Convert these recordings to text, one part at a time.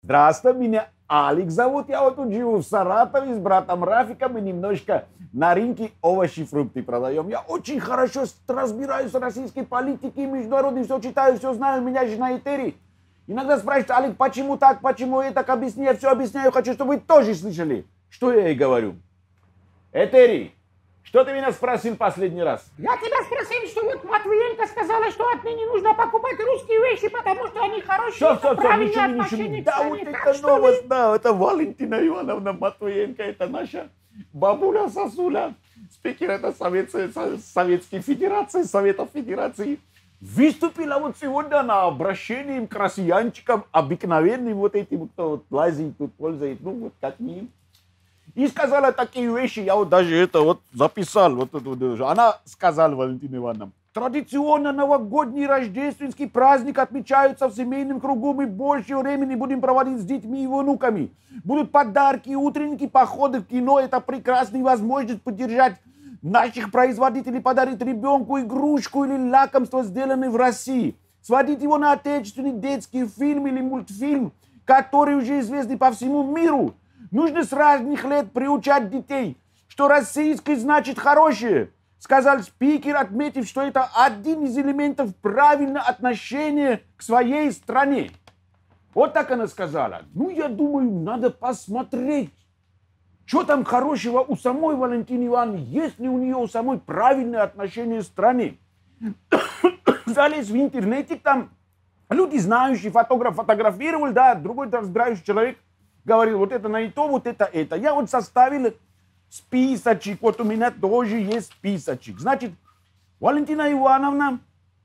Здравствуй, меня Алекс зовут. Я вот тут живу в Саратове с братом Рафиком и немножко на рынке овощи и фрукты продаем. Я очень хорошо разбираюсь в российской политике и международной, все читаю, все знаю, у меня жена Этери. Иногда спрашивают: Алекс, почему так, почему это, объясни, я все объясняю, хочу, чтобы вы тоже слышали. Что я ей говорю? Этери, что ты меня спросил последний раз? Я тебя спросил, что вот Матвиенко сказала, что отныне нужно покупать русские вещи, потому что они хорошие, Все, правильные отношения к да, стране. вот Так это что новость, да, это Валентина Ивановна Матвиенко, это наша бабуля Сосуля, спикер это Советской Федерации, Советов Федерации. Выступила вот сегодня на обращении к россиянчикам, обыкновенным вот этим, кто вот лазит, тут пользует, ну вот как ним. И сказала такие вещи, я вот даже это вот записал. Вот, она сказала, Валентина Ивановна: традиционно новогодний рождественский праздник отмечаются в семейном кругу. Мы больше времени будем проводить с детьми и внуками. Будут подарки, утренники, походы в кино. Это прекрасная возможность поддержать наших производителей, подарить ребенку игрушку или лакомство, сделанное в России. Сводить его на отечественный детский фильм или мультфильм, который уже известный по всему миру. Нужно с разных лет приучать детей, что российское значит хорошее, сказал спикер, отметив, что это один из элементов правильного отношения к своей стране. Вот так она сказала. Ну, я думаю, надо посмотреть, что там хорошего у самой Валентины Ивановны, есть ли у нее у самой правильное отношение к стране. Залез в интернете, там люди знающие, фотограф фотографировал, да, другой разбирающий человек говорил: вот это на то, вот это. Я вот составил списочек, вот у меня тоже есть списочек. Значит, Валентина Ивановна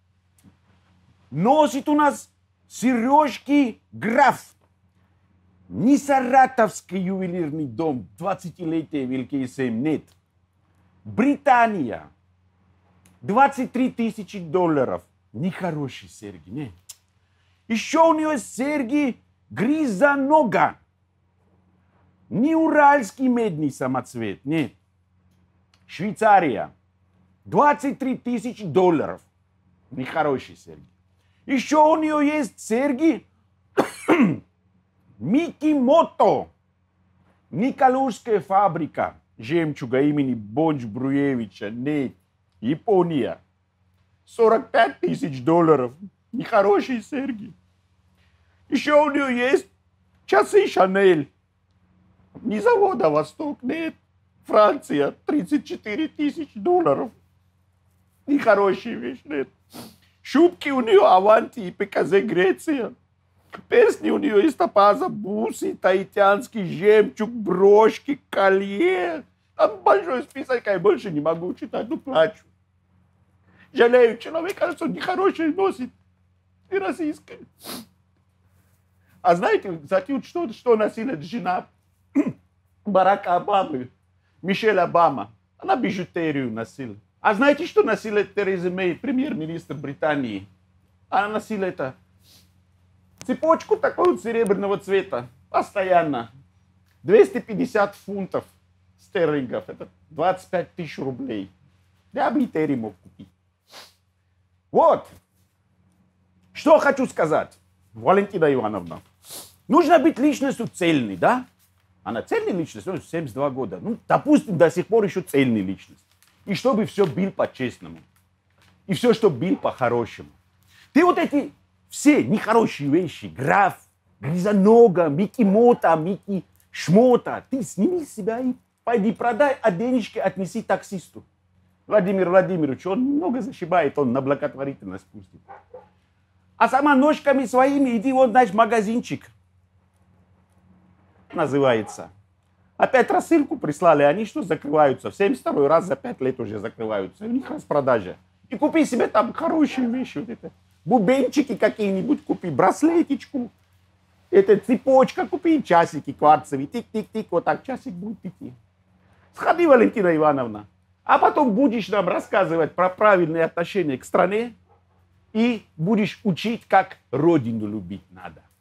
носит у нас сережки Граф. Не Саратовский ювелирный дом, 20-летие Великий Сейм, нет. Британия. 23 тысячи долларов. Нехорошие серьги, нет. Еще у нее серьги Гризонога. Не уральский медный самоцвет, нет. Швейцария. 23 тысячи долларов. Нехорошие серьги. Еще у нее есть серьги Микки Мото. Николаевская фабрика жемчуга имени Бонч Бруевича, нет. Япония. 45 тысяч долларов. Нехорошие серьги. Еще у нее есть часы Шанель. Не завода Восток, нет. Франция, 34 тысячи долларов. Нехорошие вещи, нет. Шубки у нее Аванти и ПКЗ Греция. Перстни у нее из топаза, бусы, таитянский жемчуг, брошки, колье. Там большой список, я больше не могу читать, ну плачу. Жалею человека, что нехорошее носит. И российское. А знаете, кстати, что носила жена Барака Обамы, Мишель Обама? Она бижутерию носила. А знаете, что носила Тереза Мэй, премьер-министр Британии? Она носила это цепочку такого серебряного цвета. Постоянно. 250 фунтов стерлингов. Это 25 тысяч рублей. Я бы и Терри мог купить. Вот. Что хочу сказать, Валентина Ивановна. Нужно быть личностью цельной, да? Она цельная личность, 72 года. Ну, допустим, до сих пор еще цельная личность. И чтобы все было по-честному. И все, что было по-хорошему. Ты вот эти все нехорошие вещи, Граф, Гризонога, Микки Мота, Микки Шмота, ты сними с себя и пойди продай, а денежки отнеси таксисту. Владимир Владимирович, он много зашибает, он на благотворительность пустит. А сама ножками своими иди, вот, знаешь, магазинчик. Называется. Опять рассылку прислали, они что, закрываются? В 72-й раз за 5 лет уже закрываются. У них распродажа. И купи себе там хорошие вещи. Вот это. Бубенчики какие-нибудь купи, браслетичку. Это цепочка купи, часики кварцевые. Тик-тик-тик, вот так часик будет идти. Сходи, Валентина Ивановна. А потом будешь нам рассказывать про правильные отношения к стране и будешь учить, как родину любить надо.